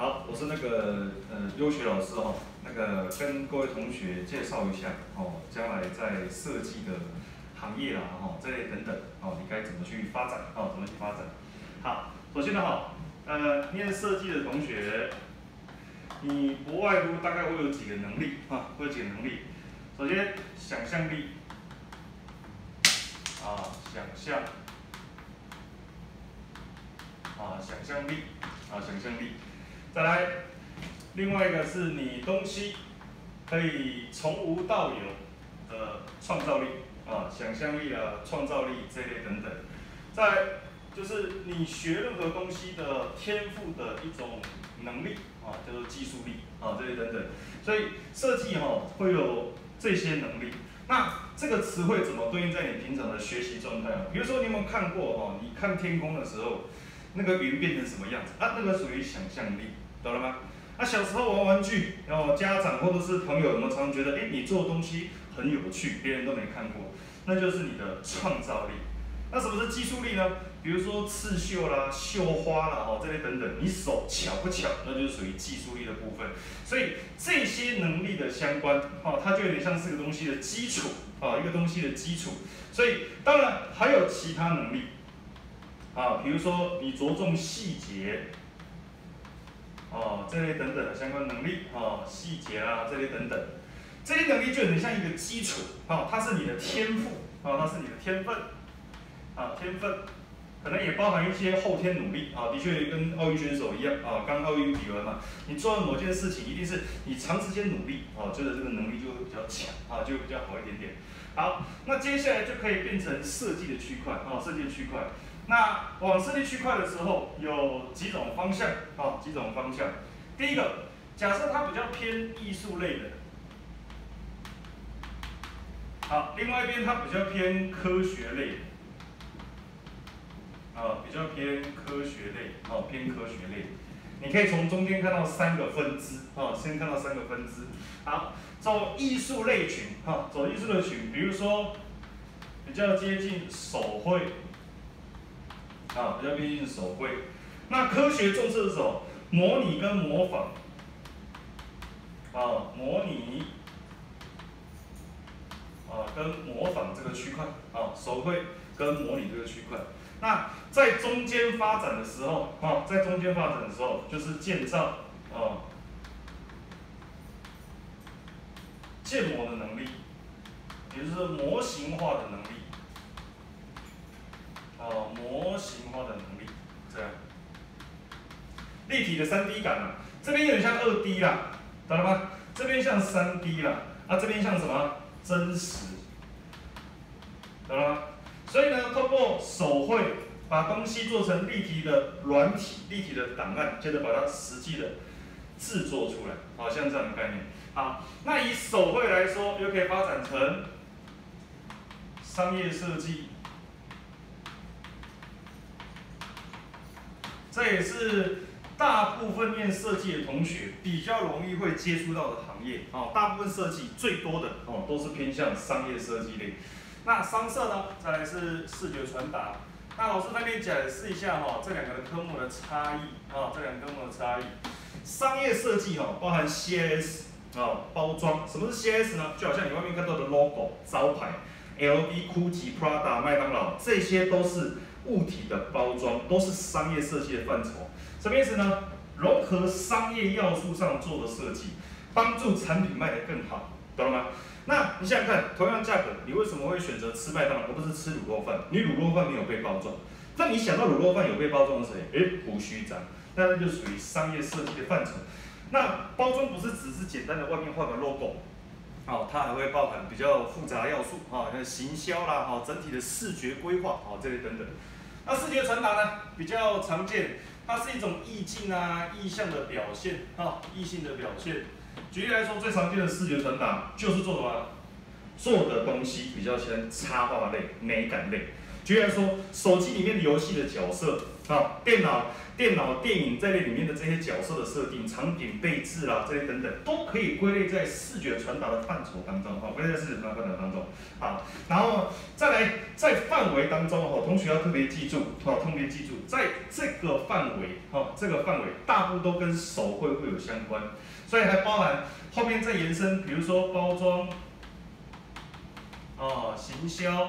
好，我是那个优学老师哦，那个跟各位同学介绍一下哦，将来在设计的行业啦哦这类等等哦，你该怎么去发展哦，怎么去发展？好，首先呢哈，念设计的同学，你不外乎大概会有几个能力啊，会有几个能力。首先，想象力啊，想象力。再来，另外一个是你东西可以从无到有的创造力啊，想象力啊，创造力这一类等等。再来就是你学任何东西的天赋的一种能力啊，叫做技术力啊，这些等等。所以设计会有这些能力。那这个词汇怎么对应在你平常的学习状态啊？比如说你有没有看过你看天空的时候，那个云变成什么样子啊？那个属于想象力，懂了吗？小时候玩玩具，然后家长或者是朋友有没有常常觉得，你做的东西很有趣，别人都没看过，那就是你的创造力。那什么是技术力呢？比如说刺绣啦、绣花啦，这类等等，你手巧不巧，那就是属于技术力的部分。所以这些能力的相关，它就有点像是个东西的基础一个东西的基础。所以当然还有其他能力比如说你着重细节这类等等的相关能力细节啊这类等等，这些能力就很像一个基础它是你的天赋它是你的天分天分。可能也包含一些后天努力的确跟奥运选手一样刚奥运比完嘛，你做了某件事情，一定是你长时间努力觉得这个能力就会比较强就比较好一点点。好，那接下来就可以变成设计的区块设计的区块。那往设计区块的时候，有几种方向几种方向。第一个，假设它比较偏艺术类的，好，另外一边它比较偏科学类的。比较偏科学类偏科学类，你可以从中间看到3个分支先看到3个分支。好，走艺术类群走艺术类群，比如说比较接近手绘比较接近手绘。那科学重视的是什么？模拟跟模仿模拟跟模仿这个区块手绘跟模拟这个区块。那在中间发展的时候就是建造建模的能力，也就是模型化的能力模型化的能力，这样。立体的3D 感这边有点像2D 啦，懂了吗？这边像3D 啦，这边像什么？真实，懂了吗？所以呢，透过手绘把东西做成立体的软体、立体的档案，接着把它实际的制作出来，像这样的概念。好，那以手绘来说，又可以发展成商业设计，这也是大部分念设计的同学比较容易会接触到的行业大部分设计最多的都是偏向商业设计类。那商社呢，再来是视觉传达。那老师那边解释一下这两个科目的差异商业设计包含 CIS 包装。什么是 CIS 呢？就好像你外面看到的 logo 招牌 ，LV、GUCCI、Prada、麦当劳，这些都是物体的包装，都是商业设计的范畴。什么意思呢？融合商业要素上做的设计，帮助产品卖得更好，懂了吗？那你想想看，同样价格，你为什么会选择吃麦当劳而不是吃卤肉饭？你卤肉饭没有被包装，那你想到卤肉饭有被包装的谁？胡须章，那就属于商业设计的范畴。那包装不是只是简单的外面画个 logo，它还会包含比较复杂的要素像行销啦，整体的视觉规划这类等等。那视觉传达呢，比较常见，它是一种意境意象的表现意境的表现。举例来说，最常见的视觉传达就是做什么？做的东西比较偏插画类、美感类。 举例来说，手机里面的游戏的角色啊，电脑、电影这类里面的这些角色的设定、场景配置啦，这些等等，都可以归类在视觉传达的范畴当中，归类在视觉传达范畴当中。好，然后再来在范围当中，同学要特别记住，在这个范围，大部分都跟手绘会有相关，所以还包含后面再延伸，比如说包装，行销。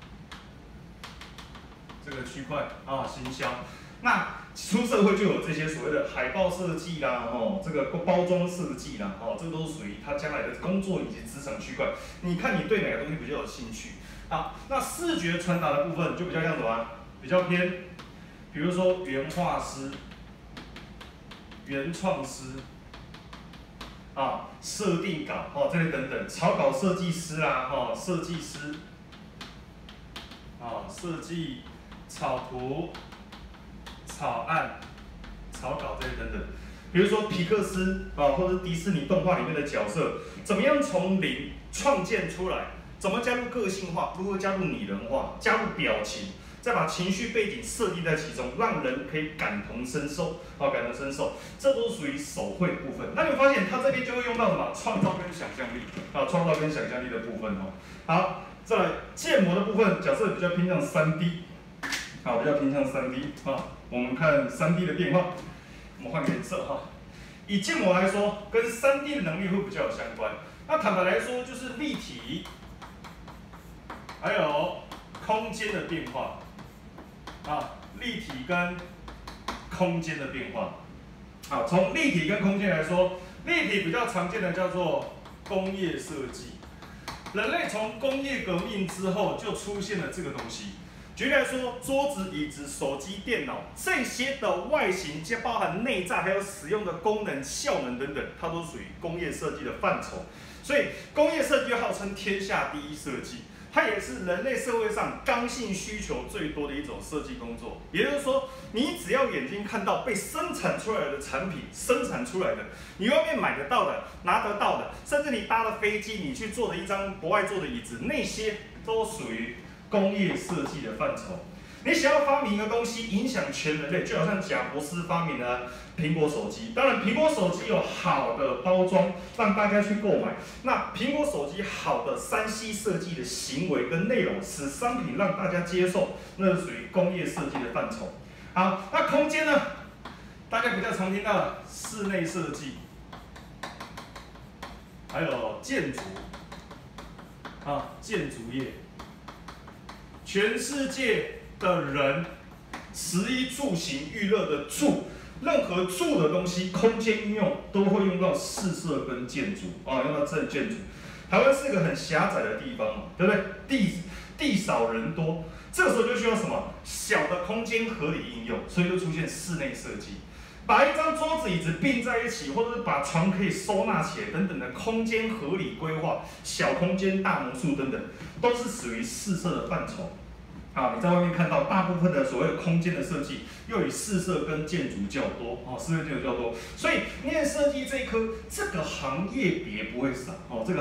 这个区块行销，那出社会就有这些所谓的海报设计啦，这个包装设计啦，这个都是属于他将来的工作以及职场区块。你看你对哪个东西比较有兴趣？好，那视觉传达的部分就比较像什么？比较偏，比如说原画师、原创师。设定稿这类等等，草稿设计师啦，设计师，设计草图、草案、草稿这些等等。比如说皮克斯或者迪士尼动画里面的角色，怎么样从零创建出来？怎么加入个性化？如何加入拟人化？加入表情？再把情绪背景设定在其中，让人可以感同身受，这都属于手绘的部分。那你会发现，它这边就会用到什么？创造跟想象力创造跟想象力的部分好，再来建模的部分，假设比较偏向3D，比较偏向3D我们看3D 的变化，我们换个颜色以建模来说，跟3D 的能力会比较有相关。那坦白来说，就是立体，还有空间的变化。立体跟空间的变化。从立体跟空间来说，立体比较常见的叫做工业设计。人类从工业革命之后就出现了这个东西。举例来说，桌子、椅子、手机、电脑这些的外形，皆包含内在还有使用的功能、效能等等，它都属于工业设计的范畴。所以，工业设计号称天下第一设计。它也是人类社会上刚性需求最多的一种设计工作，也就是说，你只要眼睛看到被生产出来的产品，你外面买得到的、拿得到的，甚至你搭了飞机，你去坐的一张国外坐的椅子，那些都属于工业设计的范畴。你想要发明一个东西影响全人类，就好像贾伯斯发明了苹果手机。当然，苹果手机有好的包装，让大家去购买。那苹果手机好的3C 设计的行为跟内容，使商品让大家接受，那是属于工业设计的范畴。好，那空间呢？大家比较常听到的室内设计，还有建筑，建筑业，全世界的人，食衣住行娱乐的住，任何住的东西，空间运用都会用到试设跟建筑用到这建筑。台湾是一个很狭窄的地方对不对？地少人多，这个时候就需要什么？小的空间合理应用，所以就出现室内设计。把一张桌子、椅子并在一起，或者是把床可以收纳起来等等的空间合理规划，小空间、大魔术等等，都是属于试设的范畴。你在外面看到大部分的所谓的空间的设计，又以试设跟建筑较多室内建筑较多，所以念设计这一科，这个行业别不会少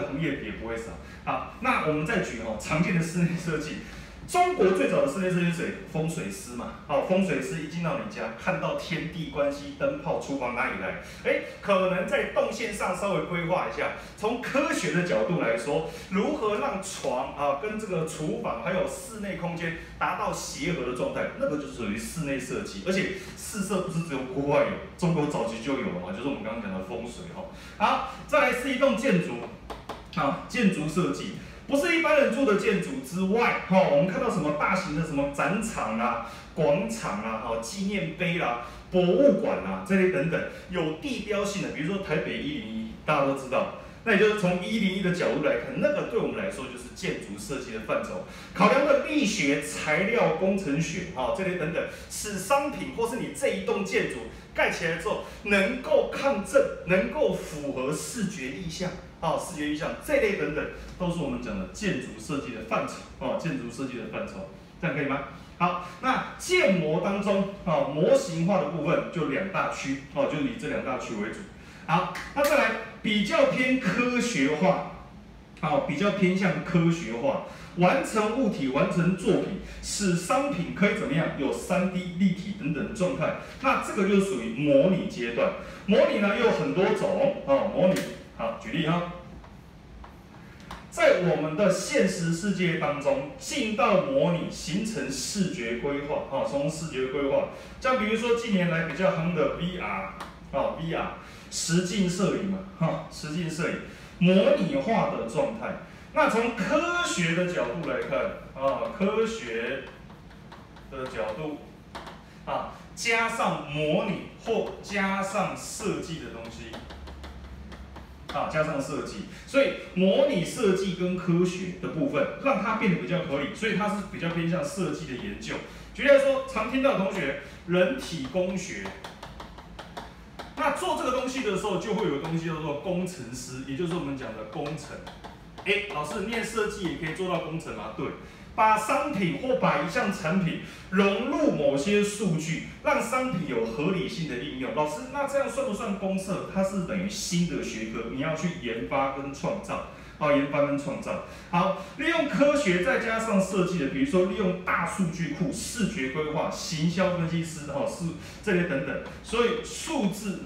那我们再举常见的室内设计。中国最早的室内设计是谁？风水师嘛。风水师一进到你家，看到天地关系、灯泡、厨房哪里来？可能在动线上稍微规划一下。从科学的角度来说，如何让床跟这个厨房还有室内空间达到协和的状态，那个就属于室内设计。而且试设不是只有国外有，中国早期就有了嘛，就是我们刚刚讲的风水好，再来是一栋建筑，建筑设计。不是一般人住的建筑之外，我们看到什么大型的什么展场啦、广场啦、纪念碑啦、博物馆啦这类等等，有地标性的，比如说台北101，大家都知道，那也就是从101的角度来看，那个对我们来说就是建筑设计的范畴，考量的力学、材料、工程学这类等等，使商品或是你这一栋建筑盖起来之后能够抗震，能够符合视觉意象。这类等等，都是我们讲的建筑设计的范畴这样可以吗？好，那建模当中模型化的部分就2大区就以这2大区为主。好，那再来比较偏科学化比较偏向科学化，完成物体、完成作品，使商品可以怎么样有3D 立体等等的状态。那这个就属于模拟阶段。模拟呢又有很多种模拟举例在我们的现实世界当中，进到模拟形成视觉规划从视觉规划，像比如说近年来比较夯的 VR 实境摄影实境摄影模拟化的状态。那从科学的角度来看科学的角度加上模拟或加上设计的东西。加上设计，所以模拟设计跟科学的部分，让它变得比较合理，所以它是比较偏向设计的研究。举例来说，常听到的同学，人体工学，那做这个东西的时候，就会有东西叫做工程师，也就是我们讲的工程。老师念设计也可以做到工程吗？对。把商品或把一项产品融入某些数据，让商品有合理性的应用。老师，那这样算不算公设？它是等于新的学科，你要去研发跟创造。研发跟创造。好，利用科学再加上设计的，比如说利用大数据库、视觉规划、行销分析师这些等等。所以数字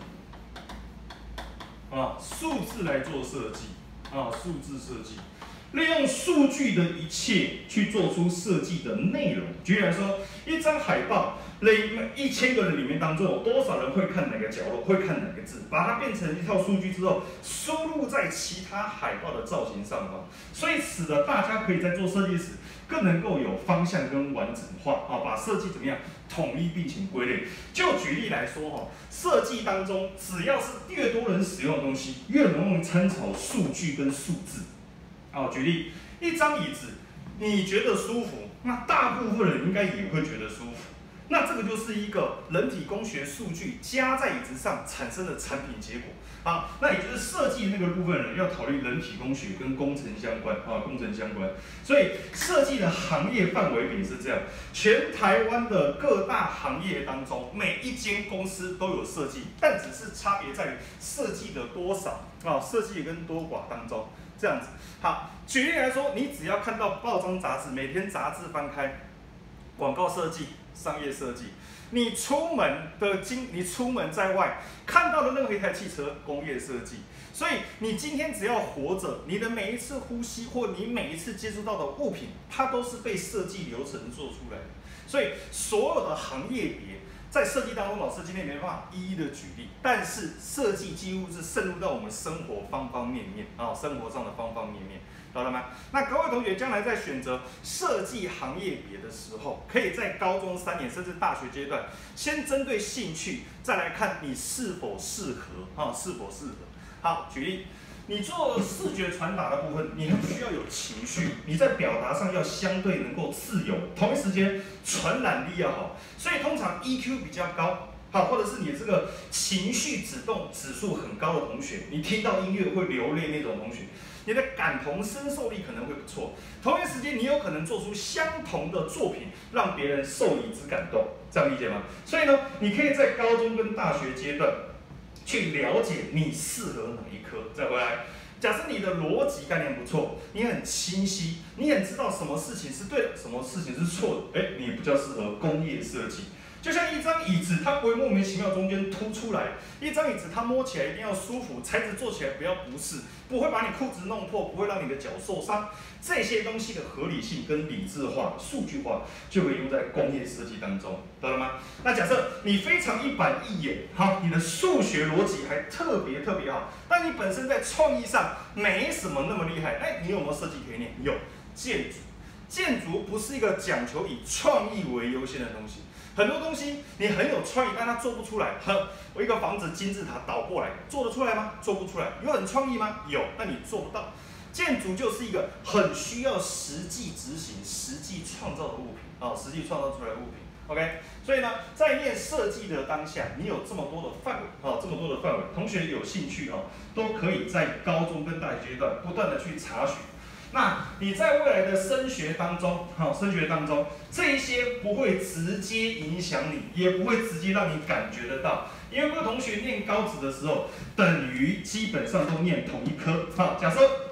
来做设计数字设计。利用数据的一切去做出设计的内容。举例来说，一张海报，1000个人里面当中有多少人会看哪个角落，会看哪个字，把它变成一套数据之后，输入在其他海报的造型上方，所以使得大家可以在做设计时更能够有方向跟完整化把设计怎么样统一并且归类。就举例来说设计当中只要是越多人使用的东西，越容易参考数据跟数字。举例，一张椅子，你觉得舒服，那大部分人应该也会觉得舒服。那这个就是一个人体工学数据加在椅子上产生的产品结果。那也就是设计那个部分人要考虑人体工学跟工程相关工程相关。所以设计的行业范围比是这样，全台湾的各大行业当中，每一间公司都有设计，但只是差别在于设计的多少设计跟多寡当中。这样子，好，举例来说，你只要看到报章杂志，每天杂志翻开，广告设计、商业设计，你出门在外看到的任何一台汽车，工业设计。所以你今天只要活着，你的每一次呼吸或你每一次接触到的物品，它都是被设计流程做出来的。所以所有的行业别。在设计当中，老师今天没办法一一的举例，但是设计几乎是渗入到我们生活方方面面生活上的方方面面，懂了吗？那各位同学将来在选择设计行业别的时候，可以在高中3年甚至大学阶段，先针对兴趣，再来看你是否适合是否适合。好，举例。你做视觉传达的部分，你很需要有情绪，你在表达上要相对能够自由，同一时间传染力要好，所以通常 EQ 比较高，或者是你这个情绪指数很高的同学，你听到音乐会流泪那种同学，你的感同身受力可能会不错。同一时间，你有可能做出相同的作品，让别人受益之感动，这样理解吗？所以呢，你可以在高中跟大学阶段。去了解你适合哪一科，再回来。假设你的逻辑概念不错，你很清晰，你很知道什么事情是对的，什么事情是错的，你比较适合工业设计。就像一张椅子，它不会莫名其妙中间凸出来。一张椅子它摸起来一定要舒服，材质做起来不要不适，不会把你裤子弄破，不会让你的脚受伤。这些东西的合理性跟理智化、数据化，就会用在工业设计当中，懂了吗？那假设你非常一板一眼，你的数学逻辑还特别好，但你本身在创意上没什么那么厉害，你有没有设计可以念？有，建筑。建筑不是一个讲求以创意为优先的东西。很多东西你很有创意，但它做不出来。我一个房子金字塔倒过来，做得出来吗？做不出来。有很创意吗？有，但你做不到。建筑就是一个很需要实际执行、实际创造的物品实际创造出来的物品。OK， 所以呢，在念设计的当下，你有这么多的范围，同学有兴趣都可以在高中跟大学阶段不断的去查询。那你在未来的升学当中，这一些不会直接影响你，也不会直接让你感觉得到，因为各位同学念高职的时候，等于基本上都念同一科假设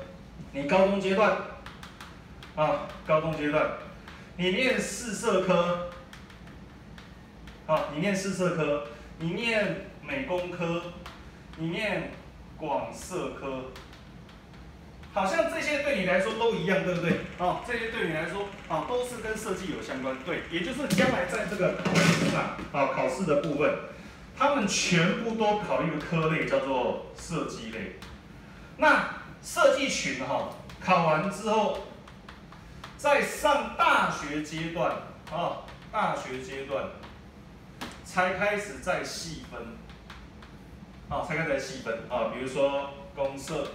你高中阶段啊，高中阶段，你念四社科，啊，你念四社科，你念美工科，你念广社科。好像这些对你来说都一样，对不对？哦，这些对你来说，啊，都是跟设计有相关。对，也就是将来在这个考试上，啊，考试的部分，他们全部都考虑的科类叫做设计类。那设计群哈，考完之后，在上大学阶段，啊，大学阶段才开始再细分，啊，才开始再细分啊，比如说公社。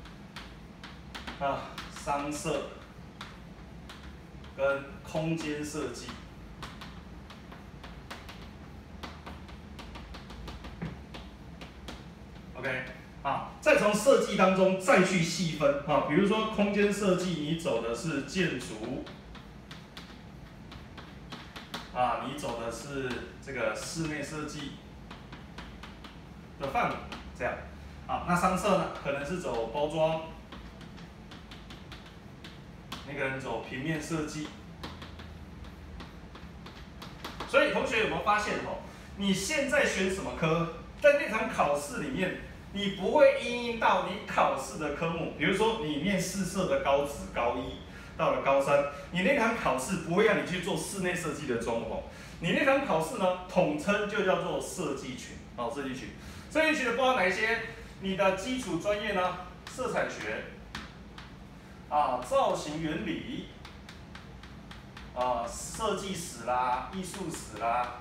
啊，商社跟空间设计，OK， 啊，再从设计当中再去细分啊，比如说空间设计，你走的是建筑，啊，你走的是这个室内设计的范围，这样，啊，那商社呢，可能是走包装。那个人走平面设计，所以同学有没有发现哦？你现在选什么科，在那场考试里面，你不会因应到你考试的科目。比如说你念四社的高职高一，到了高三，你那场考试不会让你去做室内设计的装潢，你那场考试呢，统称就叫做设计群，哦，设计群，设计群的包括哪一些？你的基础专业呢？色彩学。啊，造型原理，啊，设计史啦，艺术史啦，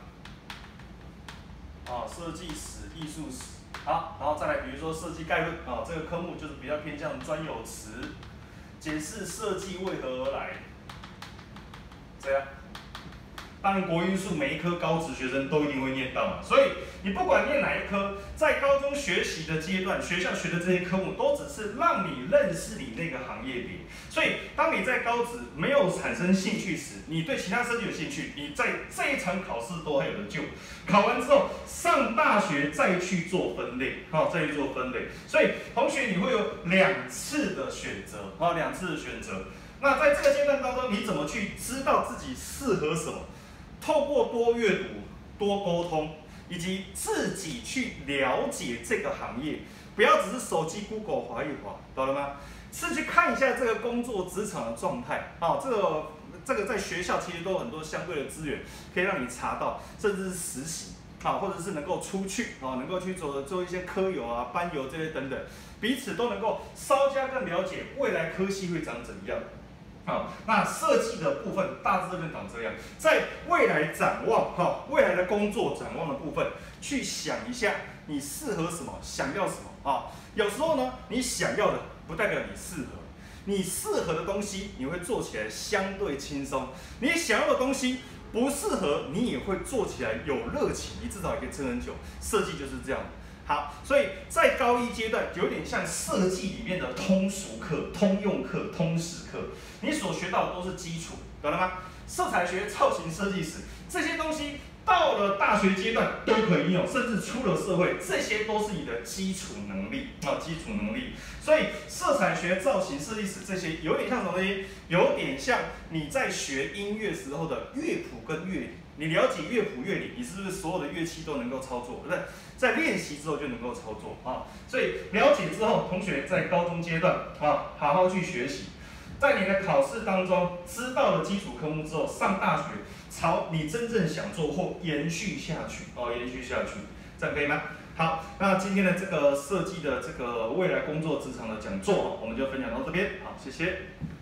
啊，设计史、艺术史，好，然后再来，比如说设计概论，啊，这个科目就是比较偏向专有词，解释设计为何而来，这样。当然，国英数每一科高职学生都一定会念到嘛，所以你不管念哪一科，在高中学习的阶段，学校学的这些科目都只是让你认识你那个行业别。所以，当你在高职没有产生兴趣时，你对其他设计有兴趣，你在这一场考试都还有得救。考完之后，上大学再去做分类，好，再去做分类。所以，同学你会有2次的选择，好，2次的选择。那在这个阶段当中，你怎么去知道自己适合什么？透过多阅读、多沟通，以及自己去了解这个行业，不要只是手机 Google 滑一滑，懂了吗？是去看一下这个工作职场的状态，啊，这个在学校其实都有很多相对的资源可以让你查到，甚至是实习，啊，或者是能够出去，啊，能够去做一些科游啊、班游这些等等，彼此都能够稍加更了解未来科系会长怎样。好，那设计的部分大致上长这样，在未来展望，未来的工作展望的部分，去想一下你适合什么，想要什么啊？有时候呢，你想要的不代表你适合，你适合的东西你会做起来相对轻松，你想要的东西不适合，你也会做起来有热情，你至少也可以撑很久。设计就是这样。好，所以在高一阶段有点像设计里面的通俗课、通用课、通识课，你所学到的都是基础，懂了吗？色彩学、造型设计史这些东西，到了大学阶段都可以应用，甚至出了社会，这些都是你的基础能力啊，基础能力。所以色彩学、造型设计史这些有点像什么东西？有点像你在学音乐时候的乐谱跟乐理。你了解乐谱乐理，你是不是所有的乐器都能够操作？对不对？在练习之后就能够操作啊。所以了解之后，同学在高中阶段啊，好好去学习，在你的考试当中知道了基础科目之后，上大学朝你真正想做或延续下去哦，延续下去，这样可以吗？好，那今天的这个设计的这个未来工作职场的讲座，我们就分享到这边，好，谢谢。